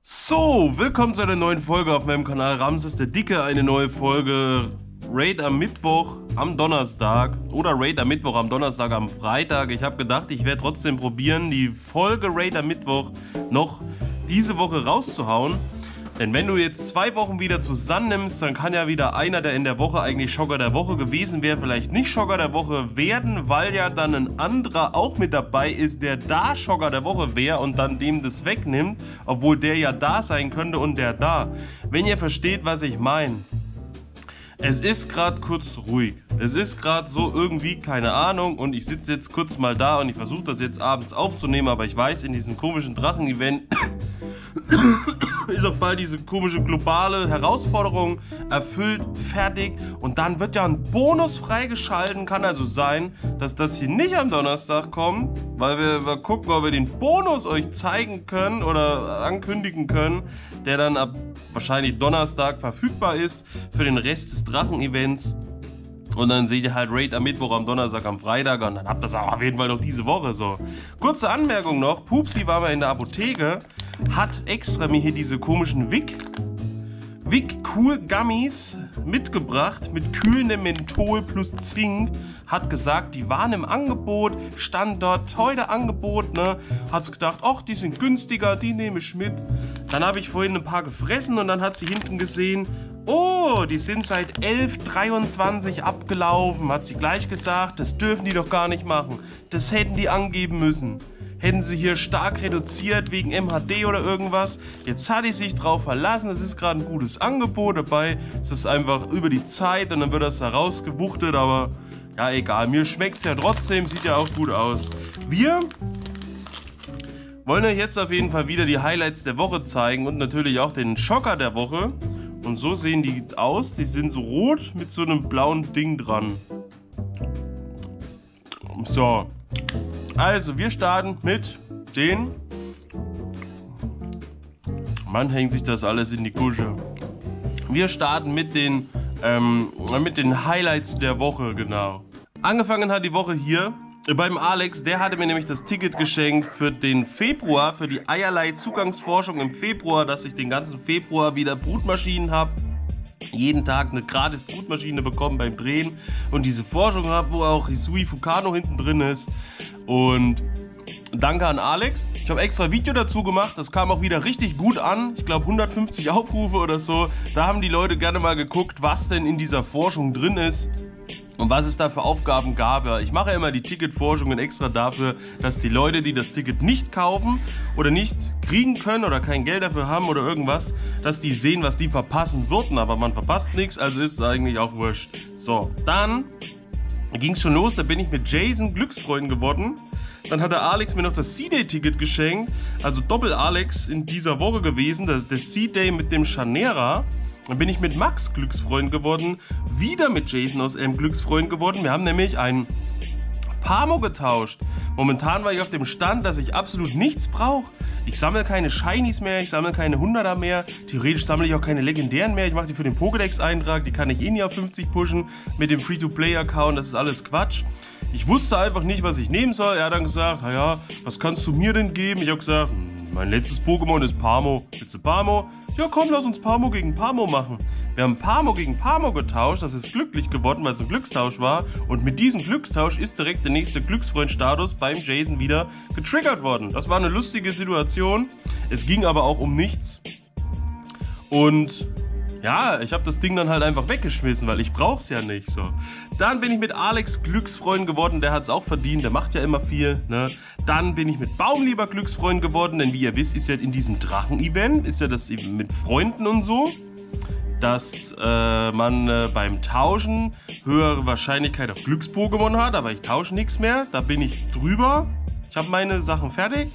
So, willkommen zu einer neuen Folge auf meinem Kanal Ramses der Dicke. Eine neue Folge Raid am Mittwoch am Donnerstag oder Raid am Mittwoch am Donnerstag am Freitag. Ich habe gedacht, ich werde trotzdem probieren, die Folge Raid am Mittwoch noch diese Woche rauszuhauen. Denn wenn du jetzt 2 Wochen wieder zusammennimmst, dann kann ja wieder einer, der in der Woche eigentlich Schocker der Woche gewesen wäre, vielleicht nicht Schocker der Woche werden, weil ja dann ein anderer auch mit dabei ist, der da Schocker der Woche wäre und dann dem das wegnimmt, obwohl der ja da sein könnte und der da. Wenn ihr versteht, was ich meine. Es ist gerade kurz ruhig. Es ist gerade so irgendwie, keine Ahnung, und ich sitze jetzt kurz mal da und ich versuche das jetzt abends aufzunehmen, aber ich weiß, in diesem komischen Drachen-Event ist auch bald diese komische globale Herausforderung erfüllt, fertig, und dann wird ja ein Bonus freigeschalten. Kann also sein, dass das hier nicht am Donnerstag kommt, weil wir mal gucken, ob wir den Bonus euch zeigen können oder ankündigen können, der dann ab wahrscheinlich Donnerstag verfügbar ist für den Rest des Drachen-Events. Und dann seht ihr halt Raid am Mittwoch, am Donnerstag, am Freitag, und dann habt ihr das auch auf jeden Fall noch diese Woche so. Kurze Anmerkung noch, Pupsi war mal in der Apotheke, hat extra mir hier diese komischen Vic Cool Gummies mitgebracht mit kühlendem Menthol plus Zink. Hat gesagt, die waren im Angebot, stand dort heute Angebot, ne? Hat's gedacht, ach, die sind günstiger, die nehme ich mit. Dann habe ich vorhin ein paar gefressen und dann hat sie hinten gesehen, oh, die sind seit 11:23 abgelaufen. Hat sie gleich gesagt, das dürfen die doch gar nicht machen. Das hätten die angeben müssen. Hätten sie hier stark reduziert wegen MHD oder irgendwas. Jetzt hat die sich drauf verlassen. Es ist gerade ein gutes Angebot dabei. Es ist einfach über die Zeit und dann wird das da rausgewuchtet. Aber ja, egal. Mir schmeckt es ja trotzdem. Sieht ja auch gut aus. Wir wollen euch jetzt auf jeden Fall wieder die Highlights der Woche zeigen und natürlich auch den Schocker der Woche. Und so sehen die aus. Die sind so rot mit so einem blauen Ding dran. So. Also, wir starten mit den... Mann, hängt sich das alles in die Kusche. Wir starten mit den Highlights der Woche, genau. Angefangen hat die Woche hier beim Alex. Der hatte mir nämlich das Ticket geschenkt für den Februar, für die Eierlei-Zugangsforschung im Februar, dass ich den ganzen Februar wieder Brutmaschinen habe. Jeden Tag eine gratis Brutmaschine bekommen beim Drehen und diese Forschung habe, wo auch Hisui Fukano hinten drin ist. Und danke an Alex. Ich habe extra ein Video dazu gemacht, das kam auch wieder richtig gut an. Ich glaube 150 Aufrufe oder so. Da haben die Leute gerne mal geguckt, was denn in dieser Forschung drin ist und was es da für Aufgaben gab. Ja, ich mache immer die Ticketforschungen extra dafür, dass die Leute, die das Ticket nicht kaufen oder nicht kriegen können oder kein Geld dafür haben oder irgendwas, dass die sehen, was die verpassen würden. Aber man verpasst nichts, also ist es eigentlich auch wurscht. So, dann ging es schon los, da bin ich mit Jason Glücksfreund geworden. Dann hat der Alex mir noch das C-Day-Ticket geschenkt, also Doppel-Alex in dieser Woche gewesen, das C-Day mit dem Chanera. Dann bin ich mit Max Glücksfreund geworden, wieder mit Jason aus M Glücksfreund geworden. Wir haben nämlich ein Pamo getauscht. Momentan war ich auf dem Stand, dass ich absolut nichts brauche. Ich sammle keine Shinies mehr, ich sammle keine 100er mehr. Theoretisch sammle ich auch keine legendären mehr. Ich mache die für den Pokédex-Eintrag, die kann ich eh nie auf 50 pushen mit dem Free-to-Play-Account. Das ist alles Quatsch. Ich wusste einfach nicht, was ich nehmen soll. Er hat dann gesagt, naja, was kannst du mir denn geben? Ich habe gesagt, mein letztes Pokémon ist Pamo. Willst du Pamo? Ja komm, lass uns Pamo gegen Pamo machen. Wir haben Pamo gegen Pamo getauscht, das ist glücklich geworden, weil es ein Glückstausch war. Und mit diesem Glückstausch ist direkt der nächste Glücksfreund-Status beim Jason wieder getriggert worden. Das war eine lustige Situation. Es ging aber auch um nichts. Und ja, ich habe das Ding dann halt einfach weggeschmissen, weil ich brauch's ja nicht so. Dann bin ich mit Alex Glücksfreund geworden, der hat's auch verdient, der macht ja immer viel, ne? Dann bin ich mit Baumlieber Glücksfreund geworden, denn wie ihr wisst, ist ja in diesem Drachen-Event, ist ja das eben mit Freunden und so, dass man beim Tauschen höhere Wahrscheinlichkeit auf Glücks-Pokémon hat, aber ich tausche nichts mehr, da bin ich drüber. Ich habe meine Sachen fertig.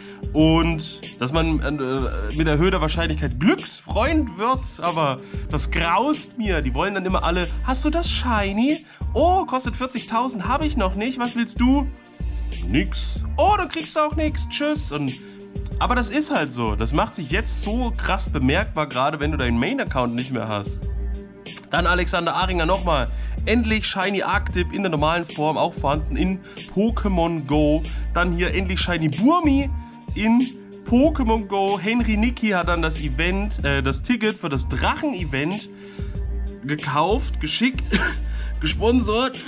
Und dass man mit erhöhter Wahrscheinlichkeit Glücksfreund wird, aber das graust mir. Die wollen dann immer alle, hast du das Shiny? Oh, kostet 40.000, habe ich noch nicht, was willst du? Nix. Oh, du kriegst auch nichts, tschüss. Aber das ist halt so, das macht sich jetzt so krass bemerkbar, gerade wenn du deinen Main-Account nicht mehr hast. Dann Alexander Aringer nochmal. Endlich Shiny Arctip in der normalen Form, auch vorhanden in Pokémon Go. Dann hier endlich Shiny Burmy in Pokémon Go. Henry Nicky hat dann das Event, das Ticket für das Drachen-Event gekauft, geschickt, gesponsert.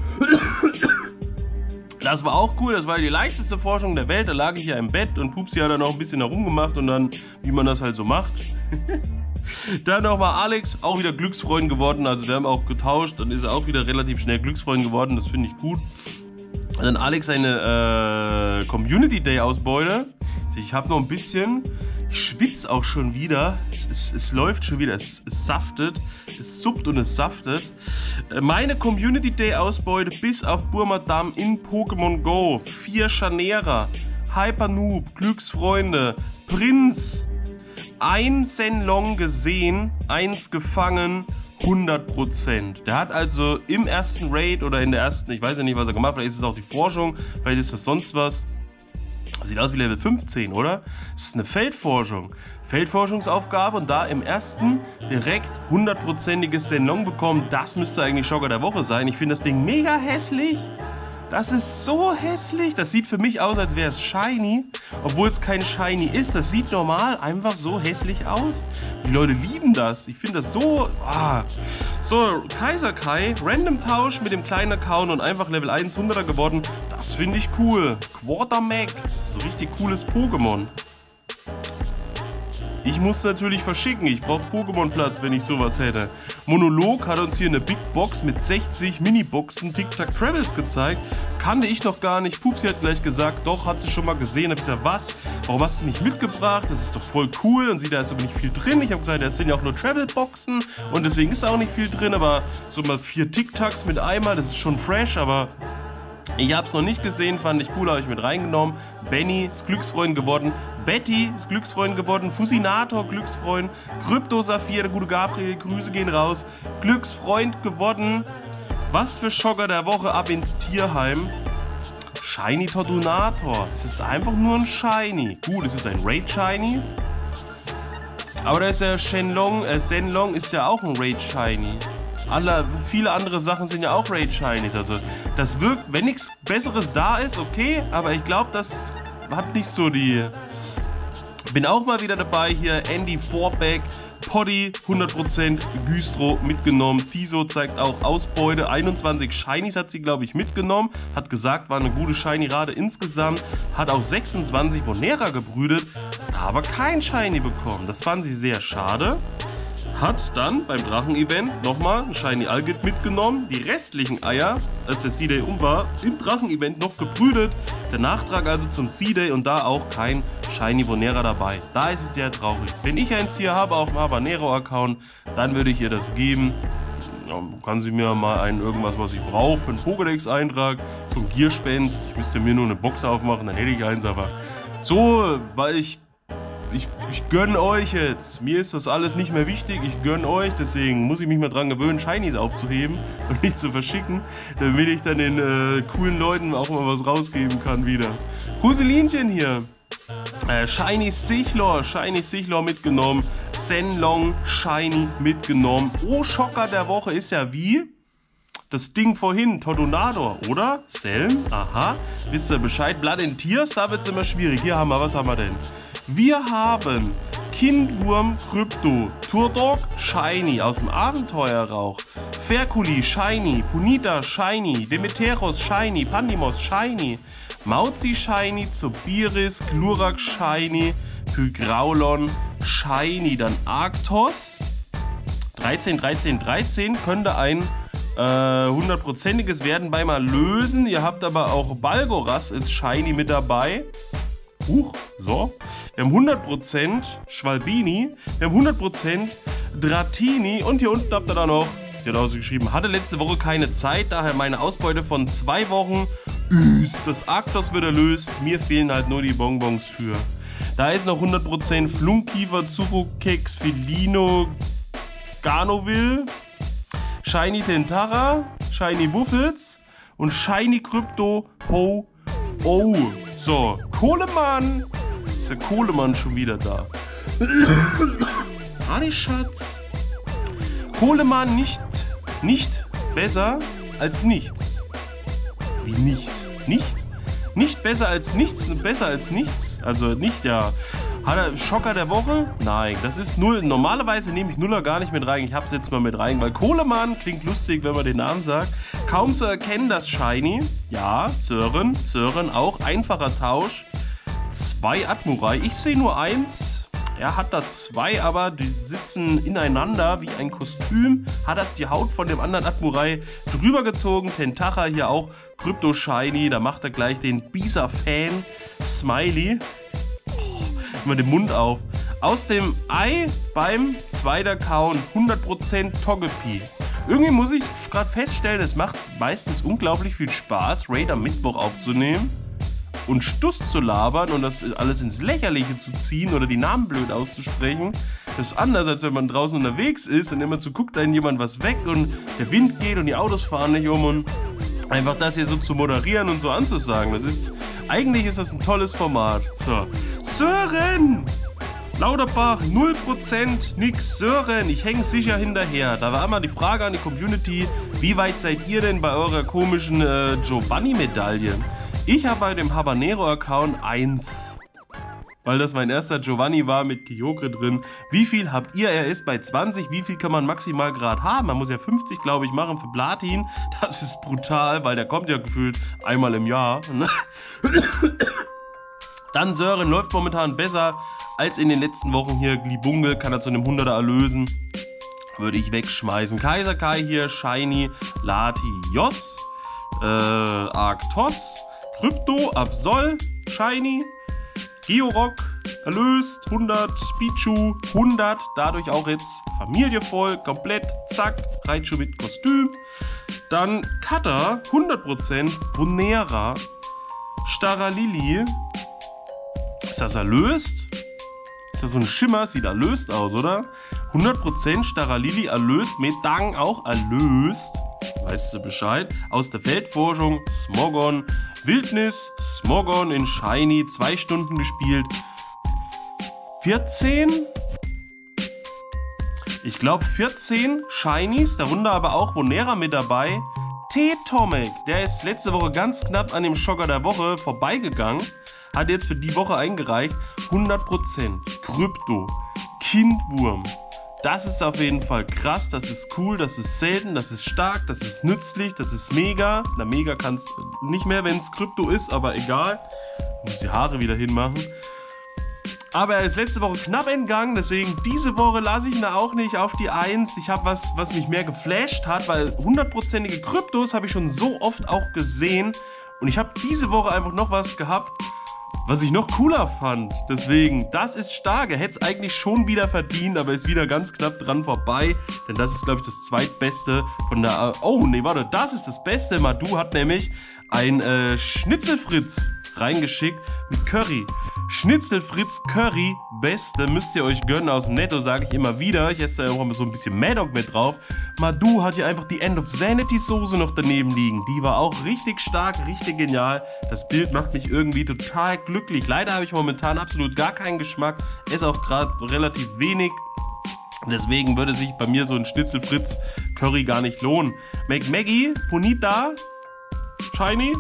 Das war auch cool, das war die leichteste Forschung der Welt. Da lag ich ja im Bett und Pupsi hat dann noch ein bisschen herumgemacht und dann, wie man das halt so macht. Dann nochmal Alex, auch wieder Glücksfreund geworden, also wir haben auch getauscht, dann ist er auch wieder relativ schnell Glücksfreund geworden, das finde ich gut. Und dann Alex eine Community Day Ausbeute. Ich habe noch ein bisschen, ich schwitze auch schon wieder, es läuft schon wieder, es saftet, es suppt und es saftet. Meine Community Day Ausbeute bis auf Burmadam in Pokémon Go, 4 Scharnierer, Hyper Noob, Glücksfreunde, Prinz, 1 Senlong gesehen, 1 gefangen, 100%. Der hat also im ersten Raid oder in der ersten, ich weiß ja nicht, was er gemacht hat, vielleicht ist es auch die Forschung, vielleicht ist das sonst was. Sieht aus wie Level 15, oder? Das ist eine Feldforschung. Feldforschungsaufgabe und da im ersten direkt 100%iges Senlong bekommen. Das müsste eigentlich Schocker der Woche sein. Ich finde das Ding mega hässlich. Das ist so hässlich. Das sieht für mich aus, als wäre es shiny. Obwohl es kein shiny ist. Das sieht normal einfach so hässlich aus. Die Leute lieben das. Ich finde das so... So, Kaiser Kai. Random Tausch mit dem kleinen Account und einfach Level 1 100er geworden. Das finde ich cool. Quartermac. Das ist ein richtig cooles Pokémon. Ich muss natürlich verschicken. Ich brauche Pokémon-Platz, wenn ich sowas hätte. Monolog hat uns hier eine Big Box mit 60 Mini-Boxen Tic-Tac Travels gezeigt. Kannte ich noch gar nicht. Pupsi hat gleich gesagt, doch, hat sie schon mal gesehen. Hab ich gesagt, was? Warum hast du sie nicht mitgebracht? Das ist doch voll cool. Und sie, da ist aber nicht viel drin. Ich habe gesagt, das sind ja auch nur Travel-Boxen. Und deswegen ist auch nicht viel drin. Aber so mal 4 Tic-Tacs mit einmal, das ist schon fresh. Aber ich habe es noch nicht gesehen, fand ich cool, habe ich mit reingenommen. Benny ist Glücksfreund geworden. Betty ist Glücksfreund geworden. Fusinator, Glücksfreund. Krypto Saphir, der gute Gabriel, Grüße gehen raus. Glücksfreund geworden. Was für Schocker der Woche, ab ins Tierheim. Shiny Tordunator. Es ist einfach nur ein Shiny. Gut, es ist ein Raid Shiny. Aber da ist ja Senlong ist ja auch ein Raid Shiny. Viele andere Sachen sind ja auch Raid Shinies. Also das wirkt, wenn nichts Besseres da ist, okay. Aber ich glaube, das hat nicht so die... Bin auch mal wieder dabei hier. Andy Forback, Poddy 100%, Güstro mitgenommen. Tiso zeigt auch Ausbeute. 21 Shinies hat sie, glaube ich, mitgenommen. Hat gesagt, war eine gute Shiny-Rate insgesamt. Hat auch 26 Vonera gebrütet. Aber kein Shiny bekommen. Das fand sie sehr schade. Hat dann beim Drachen-Event nochmal ein Shiny Algit mitgenommen. Die restlichen Eier, als der C-Day war, im Drachen-Event noch gebrütet. Der Nachtrag also zum C-Day und da auch kein Shiny Vonera dabei. Da ist es sehr traurig. Wenn ich eins hier habe auf dem Habanero-Account, dann würde ich ihr das geben. Ja, kann sie mir mal irgendwas, was ich brauche, für einen Pokédex-Eintrag, so ein Gierspenst. Ich müsste mir nur eine Box aufmachen, dann hätte ich eins, aber so, weil ich gönne euch jetzt. Mir ist das alles nicht mehr wichtig. Ich gönne euch. Deswegen muss ich mich mal dran gewöhnen, Shinies aufzuheben und nicht zu verschicken, damit ich dann den coolen Leuten auch mal was rausgeben kann wieder. Huselinchen hier. Shiny Sichlor mitgenommen. Senlong Shiny mitgenommen. Oh, Schocker der Woche ist ja wie... Das Ding vorhin, Tordunator, oder? Selm? Aha. Wisst ihr Bescheid? Blood and Tears, da wird es immer schwierig. Hier haben wir, was haben wir denn? Wir haben Kindwurm Krypto, Turdog Shiny aus dem Abenteuerrauch, Ferkuli Shiny, Punita Shiny, Demeteros Shiny, Pandimos Shiny, Mauzi Shiny, Zobiris, Glurak Shiny, Pygraulon Shiny, dann Arctos. 13 könnte ein 100%iges werden bei mal lösen. Ihr habt aber auch Balgoras als Shiny mit dabei. So. Wir haben 100% Schwalbini. Wir haben 100% Dratini. Und hier unten habt ihr da noch, die hat ausgeschrieben, hatte letzte Woche keine Zeit, daher meine Ausbeute von 2 Wochen. Das Arctos wird erlöst. Mir fehlen halt nur die Bonbons für. Da ist noch 100% Flunkiefer, Zuckerkeks, Felino, Garnoville, Shiny Tentara, Shiny Wuffels und Shiny Krypto Ho Oh. So, Kohlemann. Ist der Kohlemann schon wieder da? Ani Schatz. Kohlemann nicht besser als nichts. Wie nicht? Nicht besser als nichts, besser als nichts. Also nicht, ja. Hat er Schocker der Woche? Nein, das ist null. Normalerweise nehme ich Nuller gar nicht mit rein. Ich habe es jetzt mal mit rein, weil Kohlemann klingt lustig, wenn man den Namen sagt. Kaum zu erkennen, das Shiny. Ja, Sören auch. Einfacher Tausch. 2 Admurai. Ich sehe nur 1. Er hat da 2, aber die sitzen ineinander wie ein Kostüm. Hat das die Haut von dem anderen Admurai drüber gezogen. Tentacha hier auch. Krypto Shiny. Da macht er gleich den Bisa-Fan. Smiley. Immer den Mund auf. Aus dem Ei beim zweiter Kauen 100% Togepi. Irgendwie muss ich gerade feststellen, es macht meistens unglaublich viel Spaß, Raid am Mittwoch aufzunehmen und Stuss zu labern und das alles ins Lächerliche zu ziehen oder die Namen blöd auszusprechen. Das ist anders, als wenn man draußen unterwegs ist und immer zu guckt einem jemand was weg und der Wind geht und die Autos fahren nicht um und einfach das hier so zu moderieren und so anzusagen. Eigentlich ist das ein tolles Format. So. Sören! Lauterbach, 0%, nix. Sören, ich hänge sicher hinterher. Da war immer die Frage an die Community, wie weit seid ihr denn bei eurer komischen Giovanni-Medaille? Ich habe bei dem Habanero-Account 1. Weil das mein erster Giovanni war mit Kyogre drin. Wie viel habt ihr? Er ist bei 20. Wie viel kann man maximal gerade haben? Man muss ja 50, glaube ich, machen für Platin. Das ist brutal, weil der kommt ja gefühlt einmal im Jahr. Dann Sören läuft momentan besser als in den letzten Wochen hier. Glibunge kann er zu einem 100er erlösen. Würde ich wegschmeißen. Kaiser Kai hier, Shiny, Latios, Arctos, Krypto, Absol, Shiny, Georock, erlöst, 100, Pichu, 100, dadurch auch jetzt Familie voll, komplett, zack, Raichu mit Kostüm. Dann Cutter, 100%, Bonera, Staralili. Ist das erlöst? Ist das so ein Schimmer? Sieht erlöst aus, oder? 100% Staralili erlöst, Medang auch erlöst. Weißt du Bescheid? Aus der Feldforschung, Smogon, Wildnis, Smogon in Shiny, 2 Stunden gespielt. 14? Ich glaube 14 Shinies, darunter aber auch Bonera mit dabei. T-Tomek, der ist letzte Woche ganz knapp an dem Schocker der Woche vorbeigegangen. Hat jetzt für die Woche eingereicht. 100%. Krypto. Kindwurm. Das ist auf jeden Fall krass, das ist cool, das ist selten, das ist stark, das ist nützlich, das ist mega. Na, mega kannst du nicht mehr, wenn es Krypto ist, aber egal. Ich muss die Haare wieder hinmachen. Aber er ist letzte Woche knapp entgangen, deswegen diese Woche lasse ich ihn auch nicht auf die 1. Ich habe was mich mehr geflasht hat, weil 100%ige Kryptos habe ich schon so oft auch gesehen. Und ich habe diese Woche einfach noch was gehabt, was ich noch cooler fand. Deswegen, das ist stark. Er hätte es eigentlich schon wieder verdient, aber ist wieder ganz knapp dran vorbei. Denn das ist, glaube ich, das zweitbeste von der... Oh, nee, warte, das ist das Beste. Madu hat nämlich ein Schnitzelfritz reingeschickt mit Curry. Schnitzelfritz Curry, beste, müsst ihr euch gönnen aus dem Netto, sage ich immer wieder. Ich esse da auch immer so ein bisschen Maddock mit drauf. Madu hat hier einfach die End of Sanity Soße noch daneben liegen. Die war auch richtig stark, richtig genial. Das Bild macht mich irgendwie total glücklich. Leider habe ich momentan absolut gar keinen Geschmack. Esse auch gerade relativ wenig. Deswegen würde sich bei mir so ein Schnitzelfritz Curry gar nicht lohnen. McMaggie, Ponita, Shiny,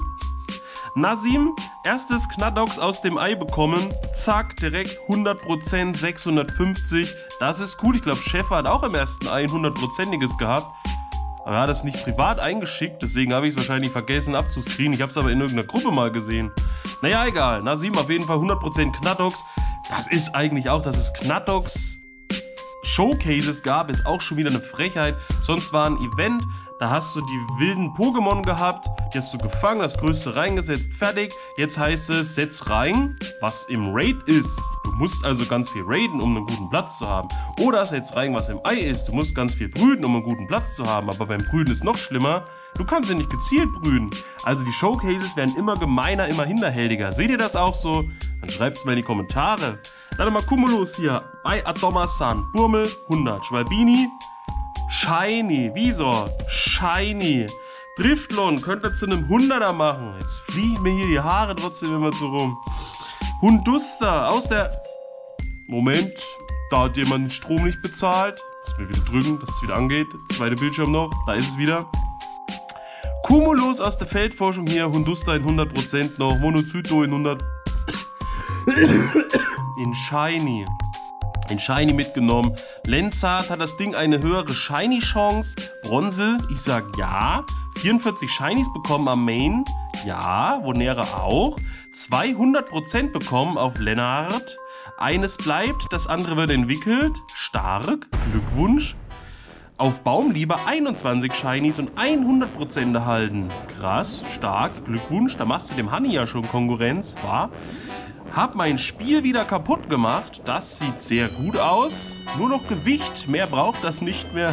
Nasim, erstes Knaddox aus dem Ei bekommen. Zack, direkt 100%, 650. Das ist cool. Ich glaube, Chef hat auch im ersten Ei ein 100%iges gehabt. Aber er hat es nicht privat eingeschickt. Deswegen habe ich es wahrscheinlich vergessen abzuscreenen. Ich habe es aber in irgendeiner Gruppe mal gesehen. Naja, egal. Nasim auf jeden Fall 100% Knaddox. Das ist eigentlich auch, dass es Knaddox Showcases gab, ist auch schon wieder eine Frechheit. Sonst war ein Event, da hast du die wilden Pokémon gehabt, die hast du gefangen, das größte reingesetzt, fertig. Jetzt heißt es, setz rein, was im Raid ist. Du musst also ganz viel raiden, um einen guten Platz zu haben. Oder setz rein, was im Ei ist. Du musst ganz viel brüten, um einen guten Platz zu haben. Aber beim Brüten ist noch schlimmer, du kannst ja nicht gezielt brüten. Also die Showcases werden immer gemeiner, immer hinterhältiger. Seht ihr das auch so? Dann schreibt es mal in die Kommentare. Dann mal Cumulus hier bei Atomasan, Burmel 100, Schwalbini, Shiny, Visor, Shiny, Driftlon, könnt ihr zu einem 100er machen. Jetzt fliegen mir hier die Haare trotzdem immer so rum. Hunduster aus der... Moment, da hat jemand den Strom nicht bezahlt. Muss mir wieder drücken, dass es wieder angeht. Zweite Bildschirm noch, da ist es wieder. Cumulus aus der Feldforschung hier, Hundusta in 100% noch, Monocyto in 100%. In Shiny. In Shiny mitgenommen. Lenzart hat das Ding eine höhere Shiny-Chance. Bronzel, ich sag ja. 44 Shinies bekommen am Main. Ja, Vonera auch. 200% bekommen auf Lennart. Eines bleibt, das andere wird entwickelt. Stark, Glückwunsch. Auf Baumliebe 21 Shinies und 100% erhalten. Krass, stark, Glückwunsch. Da machst du dem Honey ja schon Konkurrenz, wa? Hab mein Spiel wieder kaputt gemacht. Das sieht sehr gut aus. Nur noch Gewicht, mehr braucht das nicht mehr.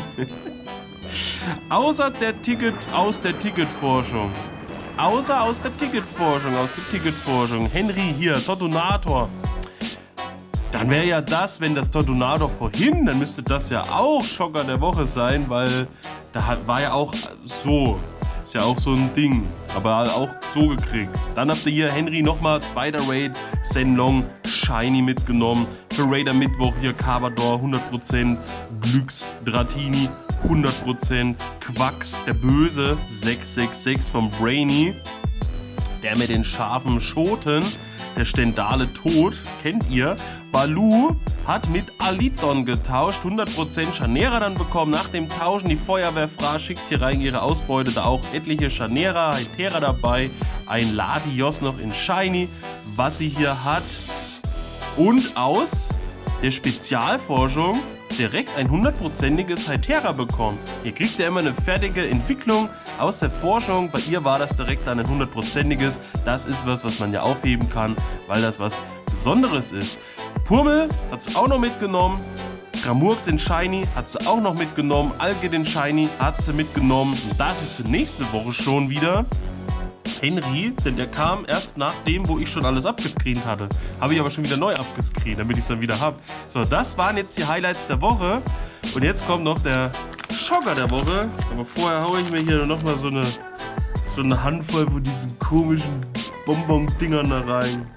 Aus der Ticketforschung. Aus der Ticketforschung. Henry hier, Tortunator. Dann wäre ja das, wenn das Tortunator vorhin, dann müsste das ja auch Schocker der Woche sein, weil da war ja auch so. Ist ja auch so ein Ding, aber auch so gekriegt. Dann habt ihr hier Henry nochmal, zweiter Raid, Senlong, Shiny mitgenommen. Für Raider Mittwoch hier Carbador 100%, Glücks Dratini 100%, Quacks, der Böse 666 vom Brainy. Der mit den scharfen Schoten, der Stendale tot, kennt ihr. Baloo hat mit Aliton getauscht, 100% Chanera dann bekommen. Nach dem Tauschen die Feuerwehr Fra schickt hier rein ihre Ausbeute, da auch etliche Chanera, Hytera dabei, ein Latios noch in Shiny, was sie hier hat. Und aus der Spezialforschung direkt ein 100%iges Hytera bekommen. Hier kriegt ihr immer eine fertige Entwicklung aus der Forschung. Bei ihr war das direkt dann ein 100%iges. Das ist was man ja aufheben kann, weil das was Besonderes ist. Purmel hat sie auch noch mitgenommen. Gramurks in Shiny hat sie auch noch mitgenommen. Alge den Shiny hat sie mitgenommen. Und das ist für nächste Woche schon wieder Henry, denn der kam erst nach dem, wo ich schon alles abgescreent hatte. Habe ich aber schon wieder neu abgescreent, damit ich es dann wieder habe. So, das waren jetzt die Highlights der Woche. Und jetzt kommt noch der Schocker der Woche. Aber vorher haue ich mir hier nochmal so eine Handvoll von diesen komischen Bonbon-Dingern da rein.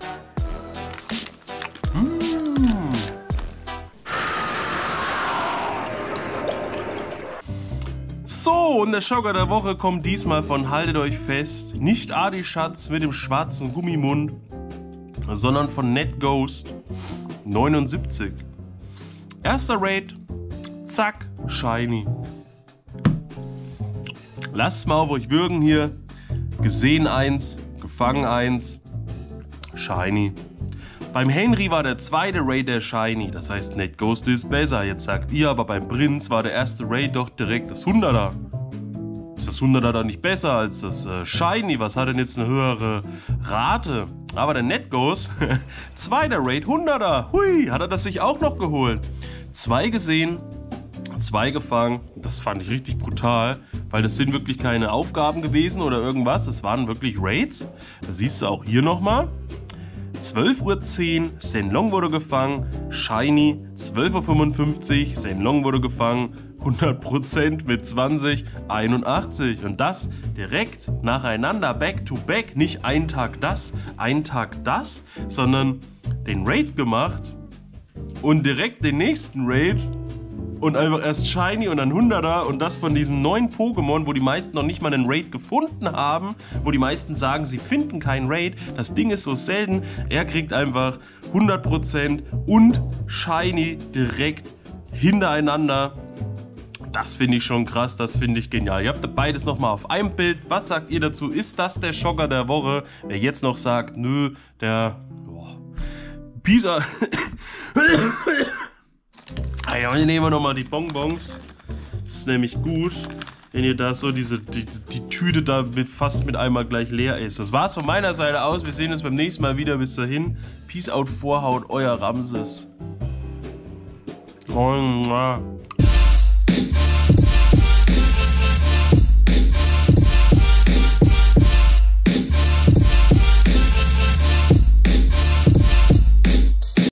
So, und der Schocker der Woche kommt diesmal von, haltet euch fest, nicht Adi Schatz mit dem schwarzen Gummimund, sondern von NetGhost 79. Erster Raid, zack, Shiny. Lasst es mal auf euch wirken hier. Gesehen 1, gefangen 1, Shiny. Beim Henry war der zweite Raid der Shiny, das heißt NetGhost ist besser. Jetzt sagt ihr, aber beim Prinz war der erste Raid doch direkt das 100er. Ist das 100er dann nicht besser als das Shiny? Was hat denn jetzt eine höhere Rate? Aber der NetGhost, zweiter Raid 100er, hui, hat er das sich auch noch geholt. 2 gesehen, 2 gefangen, das fand ich richtig brutal, weil das sind wirklich keine Aufgaben gewesen oder irgendwas, es waren wirklich Raids. Das siehst du auch hier nochmal. 12:10 Uhr, Senlong wurde gefangen, Shiny, 12:55 Uhr, Senlong wurde gefangen, 100% mit 2081 und das direkt nacheinander, back to back, nicht ein Tag das, sondern den Raid gemacht und direkt den nächsten Raid und einfach erst Shiny und dann 100er und das von diesem neuen Pokémon, wo die meisten noch nicht mal einen Raid gefunden haben, wo die meisten sagen, sie finden keinen Raid. Das Ding ist so selten, er kriegt einfach 100% und Shiny direkt hintereinander. Das finde ich schon krass, das finde ich genial. Ihr habt beides nochmal auf einem Bild. Was sagt ihr dazu? Ist das der Schocker der Woche? Wer jetzt noch sagt, nö, der Pisa... Ja, hier nehmen wir nochmal die Bonbons. Das ist nämlich gut, wenn ihr da so die Tüte da fast mit einmal gleich leer ist. Das war's von meiner Seite aus. Wir sehen uns beim nächsten Mal wieder. Bis dahin. Peace out, Vorhaut, euer Ramses.